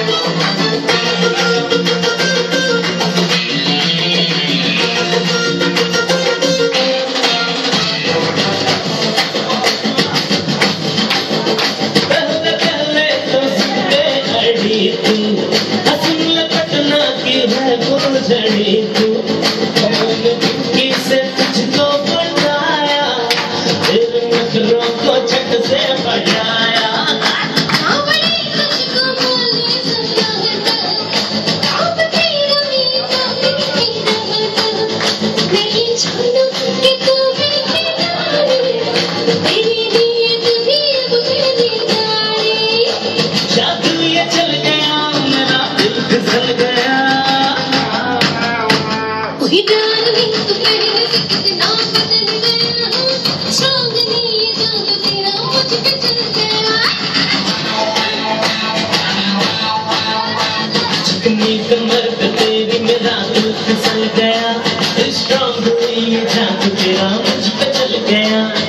किसे तुझको बनाया, तेरे नखरों को झट से बजाया। जादू ये चल गया, मेरा दिल फिसल गया। कोई डार्लिंग तू पहले से कितना बदल गया, चांदनी ये जादू तेरा मुझ पे चल गया। चिकनी कमर पे तेरी मेरा दिल फिसल गया, स्ट्रॉन्ग हुई ये जादू तेरा मुझ पे चल गया।